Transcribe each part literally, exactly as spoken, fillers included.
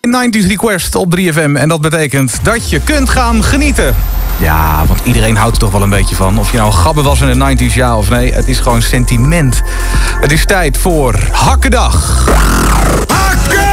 negentig Request op drie F M. En dat betekent dat je kunt gaan genieten. Ja, want iedereen houdt er toch wel een beetje van. Of je nou een gabber was in de negentig, ja of nee. Het is gewoon sentiment. Het is tijd voor Hakkendag. Hakken!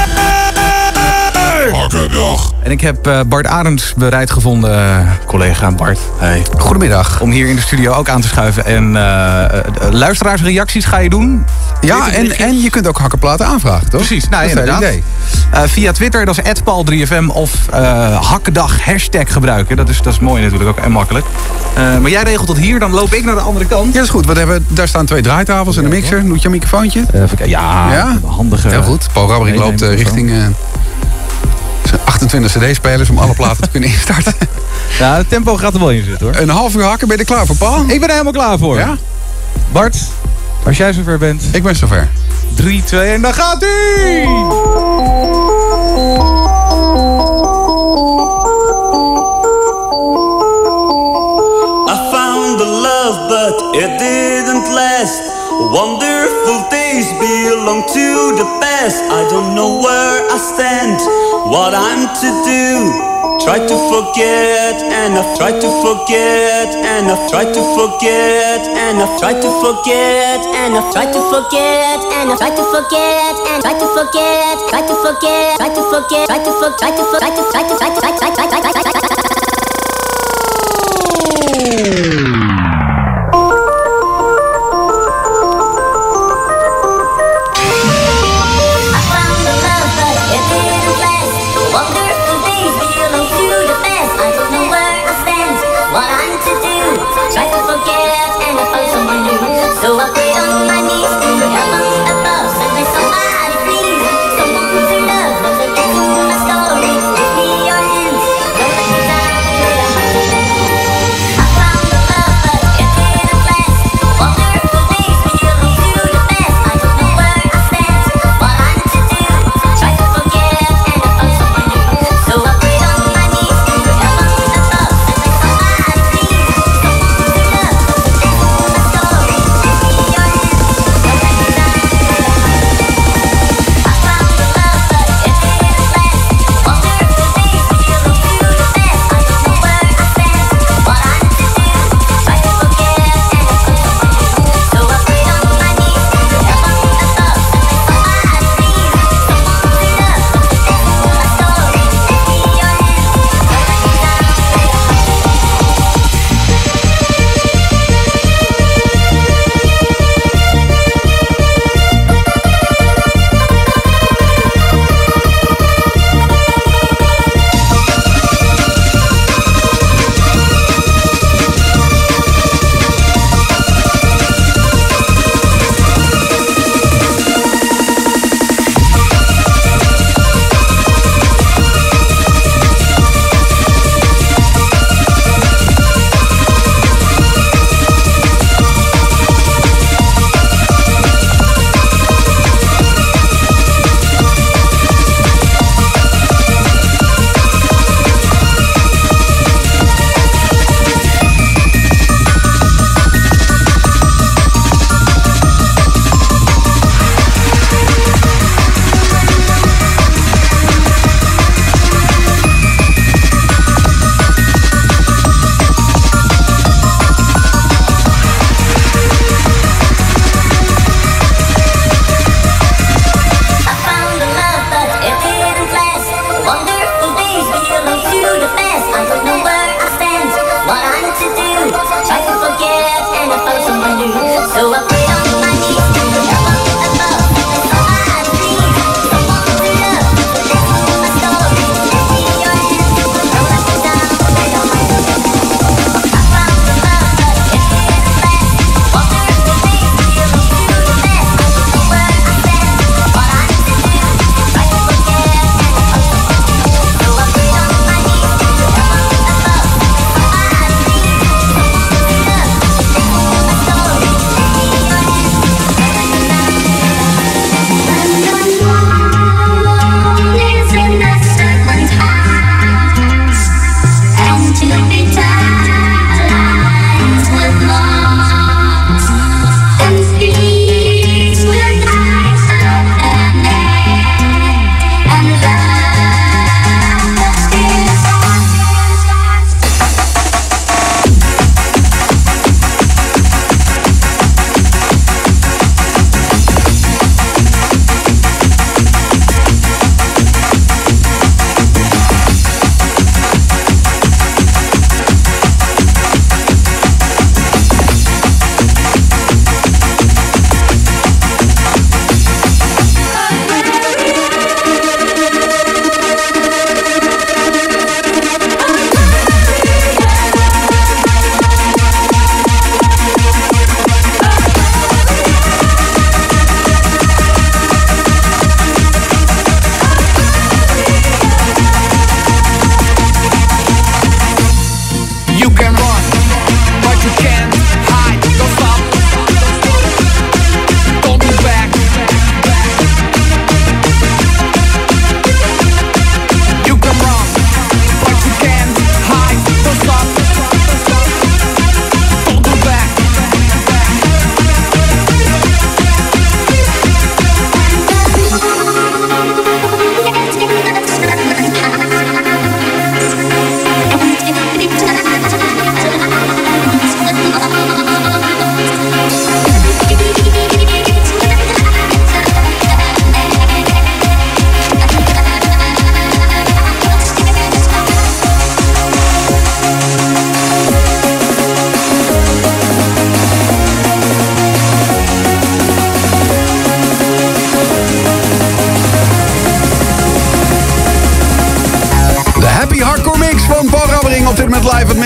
Hakkendag. En ik heb uh, Bart Arends bereid gevonden, uh, collega Bart. Hey. Goedemiddag. Om hier in de studio ook aan te schuiven. En uh, uh, luisteraarsreacties ga je doen. Ja, en, en je kunt ook hakkenplaten aanvragen, toch? Precies, nou, dat is inderdaad. idee. Uh, via Twitter, dat is at paul drie F M. Of uh, Hakkendag hashtag gebruiken. Dat is, dat is mooi natuurlijk ook en makkelijk. Uh, maar jij regelt tot hier, dan loop ik naar de andere kant. Ja, dat is goed. We hebben, daar staan twee draaitafels en een mixer. Doet je een microfoontje? Uh, ja, ja, handige... Heel goed. Paul Rabbering nee, loopt nee, uh, richting... Uh, achtentwintig cd-spelers om alle platen te kunnen instarten. Ja, het tempo gaat er wel in zitten, hoor. Een half uur hakken, ben je er klaar voor, Paul? Ik ben er helemaal klaar voor. Ja? Bart, als jij zover bent... Ik ben zover. drie, twee en dan gaat ie! I found the love, but it didn't last. Wonderful days belong to the past. I don't know where I stand, what I'm to do. Try to forget and I've tried to forget and I've tried to forget and I've tried to forget and I've tried to forget and I've tried to forget and tried to forget, try to forget, try to forget, try to forget, try to forget, try to try to try to try to try to try to Don't let me down.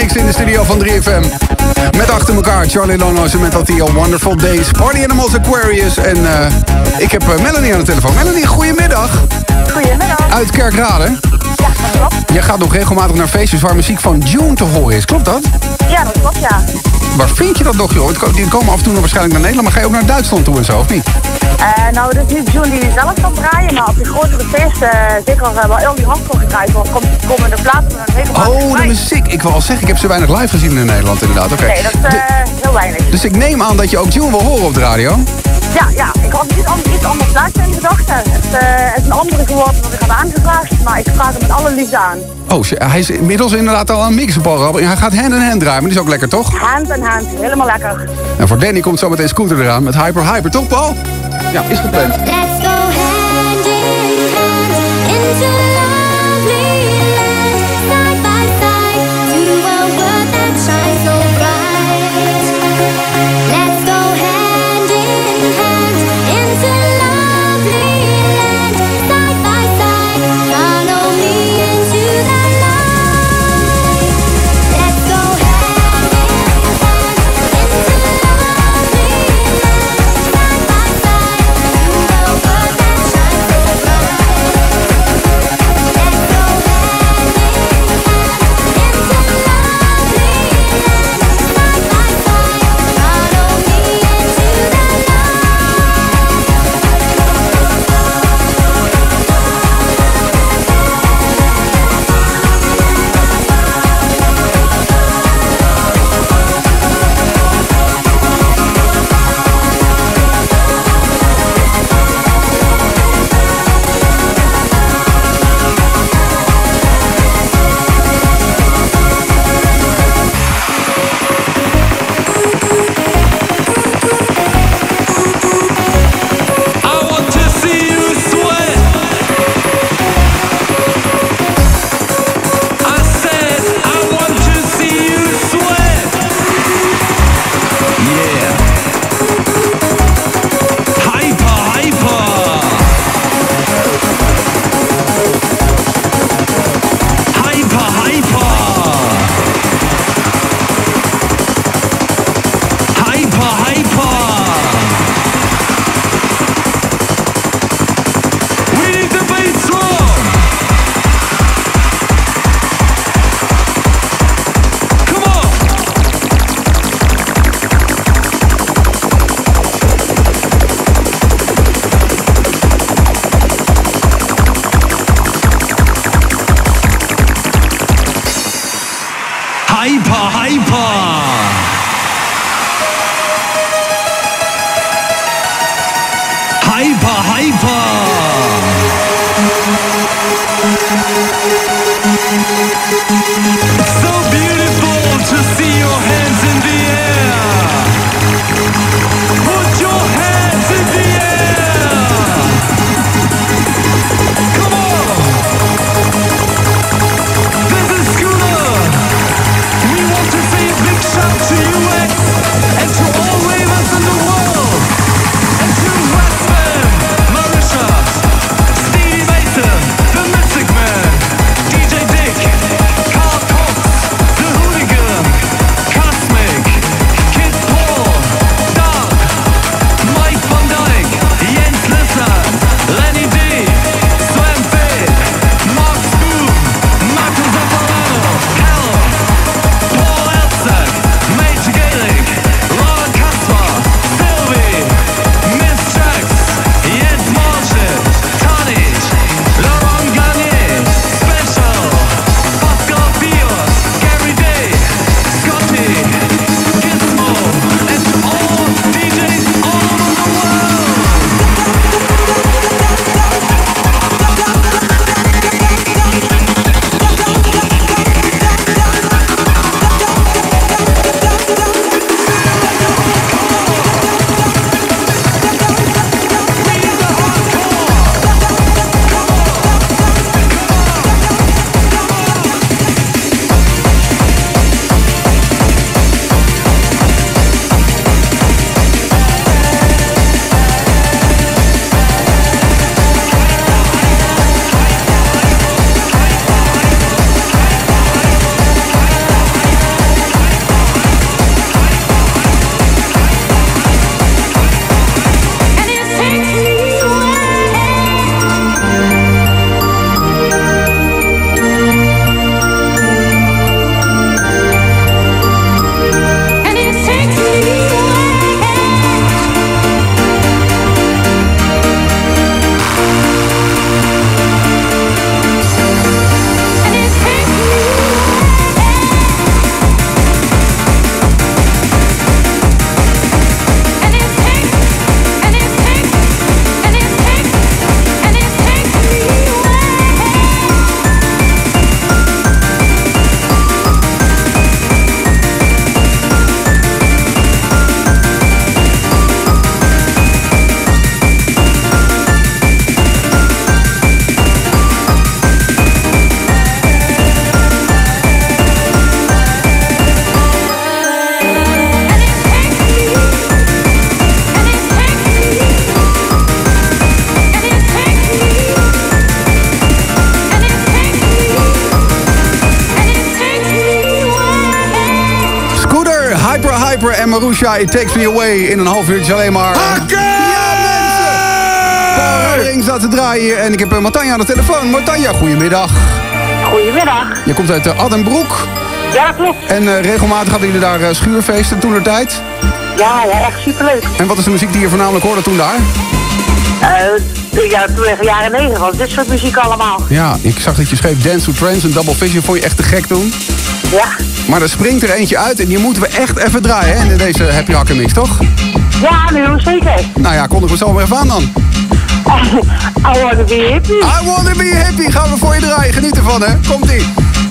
Mix in de studio van drie F M. Met achter elkaar Charlie Lono's en Mental Theo, Wonderful Days, Party Animals, Aquarius. En uh, ik heb uh, Melanie aan de telefoon. Melanie, goedemiddag. Goedemiddag. Uit Kerkrade. Ja, dat klopt. Jij gaat nog regelmatig naar feestjes waar muziek van June te horen is. Klopt dat? Ja, dat klopt, ja. Waar vind je dat nog, joh? Die komen af en toe nog waarschijnlijk naar Nederland, maar ga je ook naar Duitsland toe en zo, of niet? Uh, nou, dat is niet June die zelf kan draaien, maar op die grotere feesten, uh, zeker uh, waar heel die hardcore gedraaid wordt, komt, komen de platen dan regelmatig. Oh, dat is sick. Ik wil al zeggen, ik heb ze weinig live gezien in Nederland, inderdaad. Oké. Nee, dat is uh, heel weinig. Dus ik neem aan dat je ook June wil horen op de radio? Ja, ja. Ik had iets, anders, iets anders plaatje in gedachten. Het, uh, het is een andere geworden dan ik had aangevraagd, maar ik vraag hem met alle liefde aan. Oh, hij is inmiddels inderdaad al aan mixen, Paul. Hij gaat hand in hand draaien, maar die is ook lekker, toch? Hand in hand, helemaal lekker. En voor Danny komt zometeen Scooter eraan met Hyper Hyper, toch, Paul? Ja, is gepland. Let's go hand in hand into lovely land, side by side to a world that shines so bright. Let's go hand in hand into lovely land, side by side. Follow me into the light. Let's go hand in hand into lovely land, side by side to a world that shines so bright. Let's go hand in hand into lovely land, side by side. Follow me into the I want to see you sweat. I said I want to see you sweat. Yeah. Hyper, hyper. Hyper, hyper. Hyper, hyper. We need the bass drum. Come on. Hyper, hyper. Hyper, hyper. It's so beautiful to see your hands in the air. Put your hands in the air. Come on. This is Scooter. We want to say a big shout to U S and to all ravers in the world. And to Westman, Marisha. Piper en Marusha, It Takes Me Away. In een half uurtje alleen maar... Hakken! Ja, mensen! Paul Rabbering staat te draaien hier en ik heb uh, Martanja aan de telefoon. Martanja, goedemiddag. Goedemiddag. Je komt uit uh, Addenbroek. Ja, dat klopt. En uh, regelmatig hadden jullie daar uh, schuurfeesten toen de tijd. Ja, ja, echt superleuk. En wat is de muziek die je voornamelijk hoorde toen daar? Uh, ja, toen in de jaren negen was dit soort muziek allemaal. Ja, ik zag dat je schreef Dance to Trance en Double Vision. Vond je echt te gek toen? Ja. Maar er springt er eentje uit en die moeten we echt even draaien, hè? In deze Happy Hakken Mix, toch? Ja, nu zeker. Nou ja, kondig we zo maar even aan dan. I wanna be happy. I wanna be happy. Gaan we voor je draaien. Geniet ervan, hè. Komt-ie.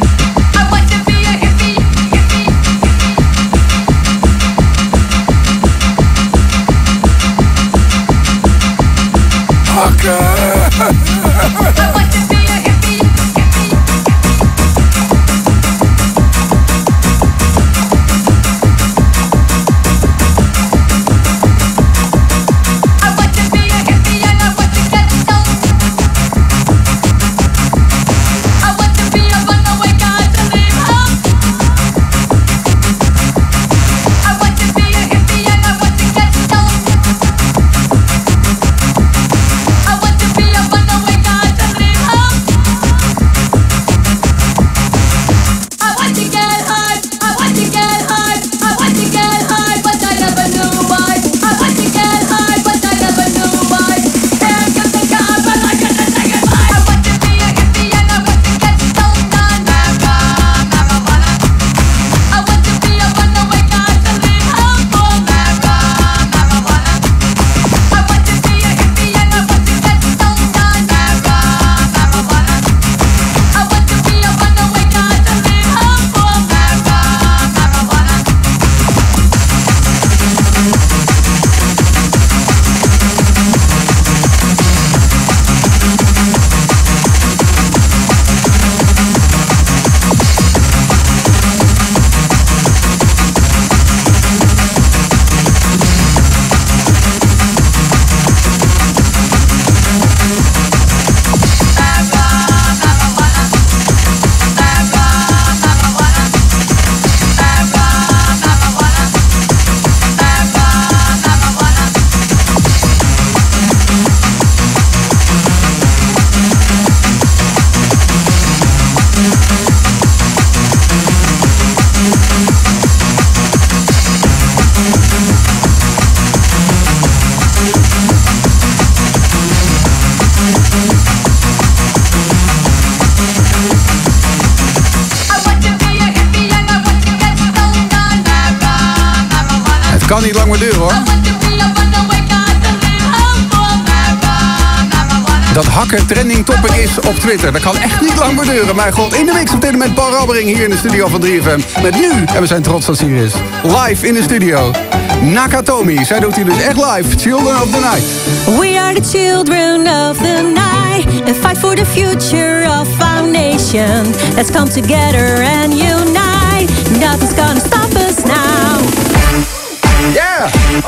Kan niet lang meer duren, hoor. Dat hakken trending topic is op Twitter. Dat kan echt niet lang meer duren. Mijn god, in de mix op dit moment Paul Rabbering hier in de studio van drie F M. Met nu, en we zijn trots dat ze hier is, live in de studio, Nakatomi. Zij doet hier dus echt live, Children of the Night. We are the children of the night and fight for the future of our nation. Let's come together and unite. Nothing's gonna stop us now. Yeah!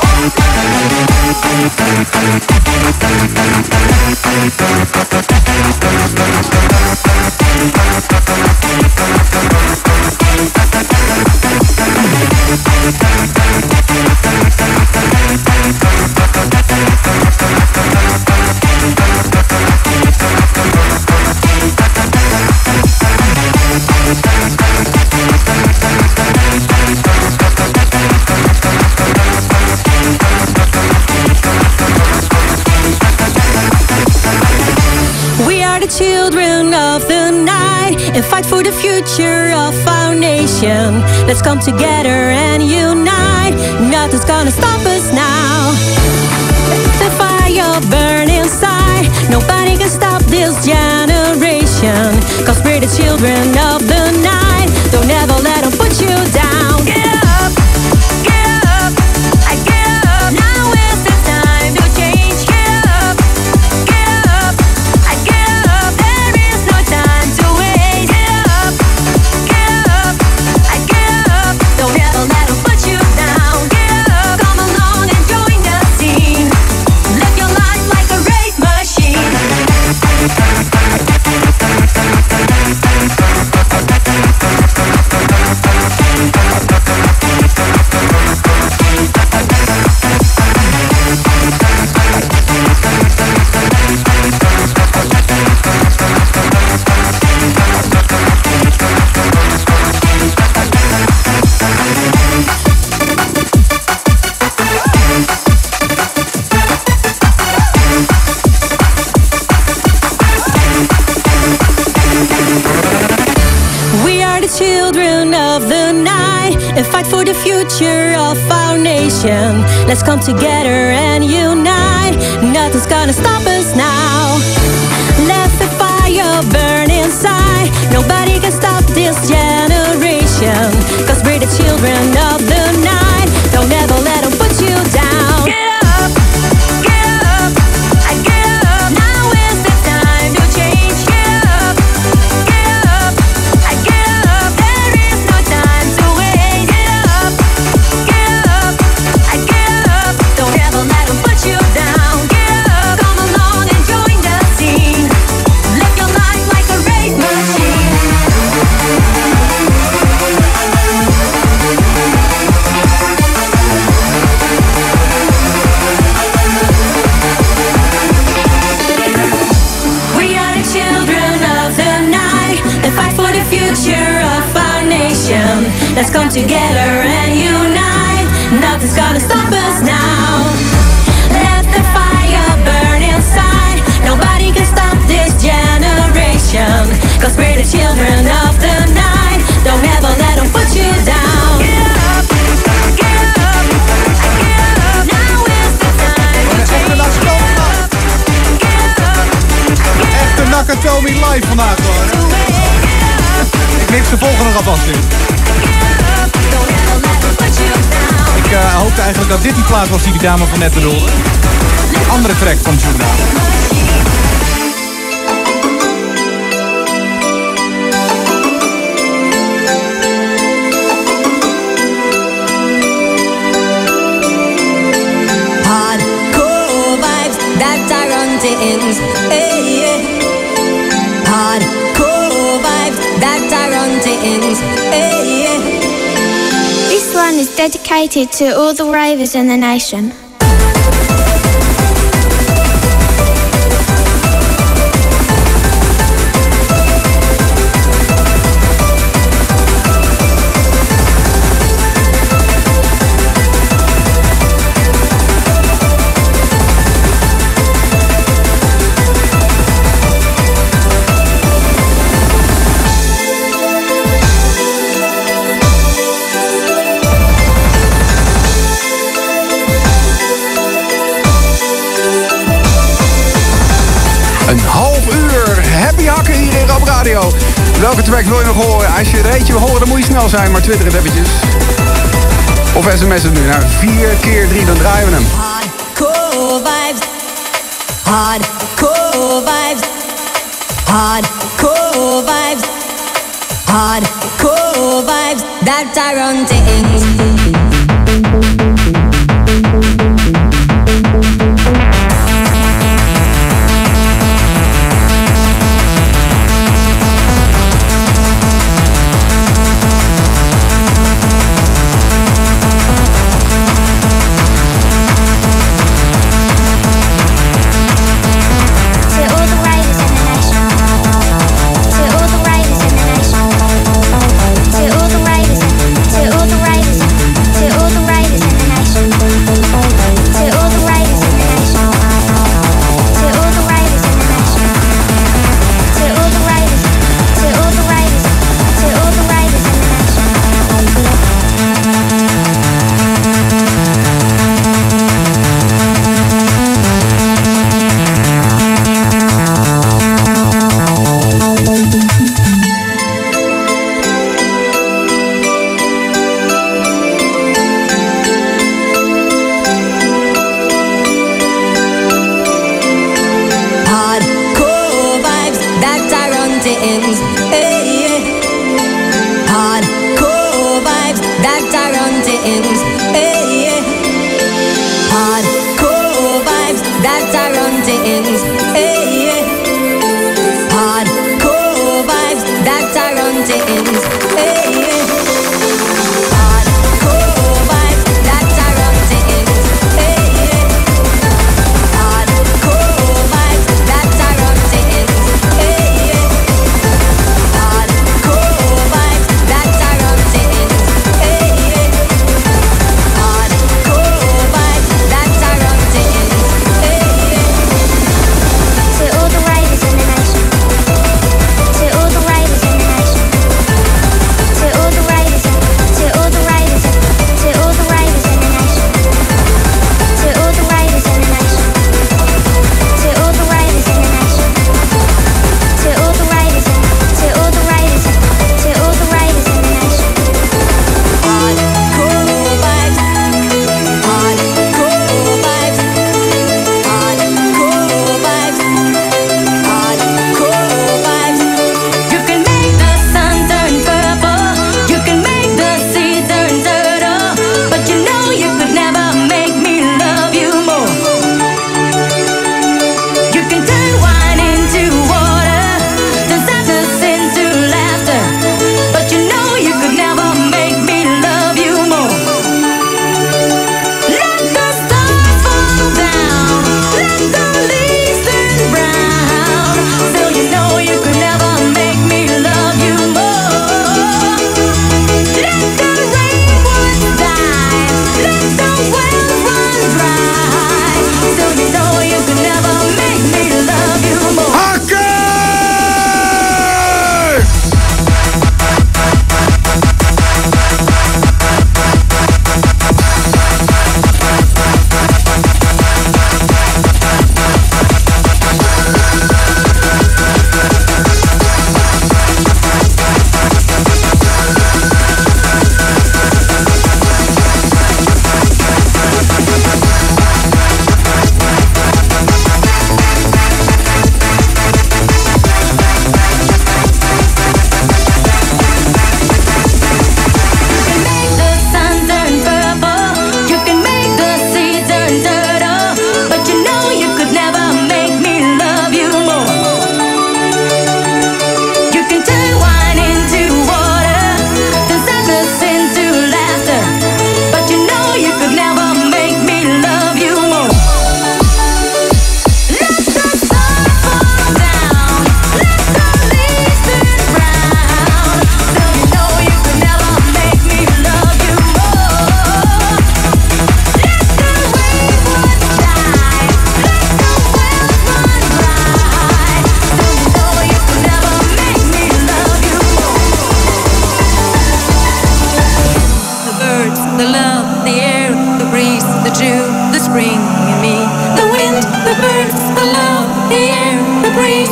Children of the night and fight for the future of our nation. Let's come together and unite. Nothing's gonna stop us now. The fire burn inside. Nobody can stop this generation. Cause we're the children of the night. Don't ever let them put you down. Get up, get up, I get up. Now is the time to change. Get up, get up, I get up. There is no time to wait. Get up, get up, I get up. Don't ever let them put you down. Get up, come along and join the scene. Live your life like a race machine. nation. Let's come together and unite. Nothing's gonna stop us now. Let the fire burn inside. Nobody can stop this generation. Cause we're the children of the night. Don't ever let them put you down. Get up, get up, I get up. Now is the time to change. Get up, get up, I get up. There is no time to wait. Get up, get up, I get up. Don't ever let them put you down. Get up, come along and join the scene. Live your life like a race machine. We are the children of the night and fight for the future of our nation. Let's come together and unite. Nothing's gonna stop us now. Let the fire burn inside. Nobody can stop this generation. Cause we're the children of the night. Don't ever let them put you down. Get up, get up, I get up. Now is the time to change. Echte Nakatomi live vandaag hoor. Ik mix de volgende nog alvast in. Ik uh, hoopte eigenlijk dat dit die plaat was die die dame van net bedoelde. Een andere track van Juna. Hardcore vibes that are on things. Hey, yeah. Hardcore vibes that are on things. Hey, yeah. This one is dedicated to all the ravers in the nation. Een half uur happy hakken hier in Rap Radio. Welke track wil je nog horen? Als je er eentje wil horen, dan moet je snel zijn, maar twitter het eventjes. Of sms het nu naar vier keer drie, dan draaien we hem. Hardcore vibes. Hardcore vibes. Hardcore vibes. Hardcore vibes that are on things.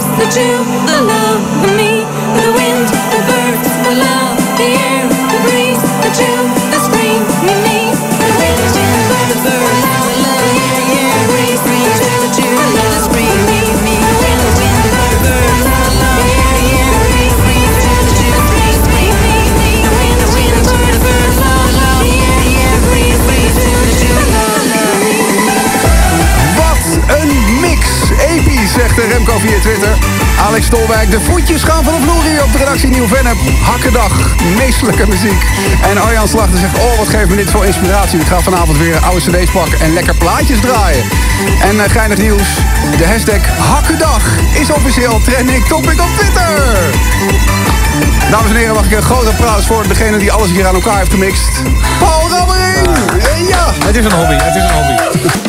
breeze, the dew, the love, the me, the wind, the birds, the love, the air, the breeze, the dew, the spring, me, me, the wind, the bird, the birds, the love, the air, the air, breeze, breeze, the dew, the love, the spring, me, me, the wind, the wind, the bird, the birds, the love, the air, the air, breeze, breeze, the dew, the spring, spring, me, me, the wind, the wind, the bird, the birds, the love, the air, the air, breeze, breeze, the dew, the love, love, me. Wat een mix. Episch, zegt Remco via Twitter. Alex Stolwijk, de voetjes gaan van de vloer hier op de redactie Nieuw-Vennep. Hakkendag, meestelijke muziek. En Arjan Slachter zegt, oh wat geeft me dit voor inspiratie. Ik ga vanavond weer oude cd's pakken en lekker plaatjes draaien. En uh, geinig nieuws, de hashtag Hakkendag is officieel trending topic op Twitter. Dames en heren, mag ik een groot applaus voor degene die alles hier aan elkaar heeft gemixt. Paul Rabbering! Ja! Het is een hobby, het is een hobby.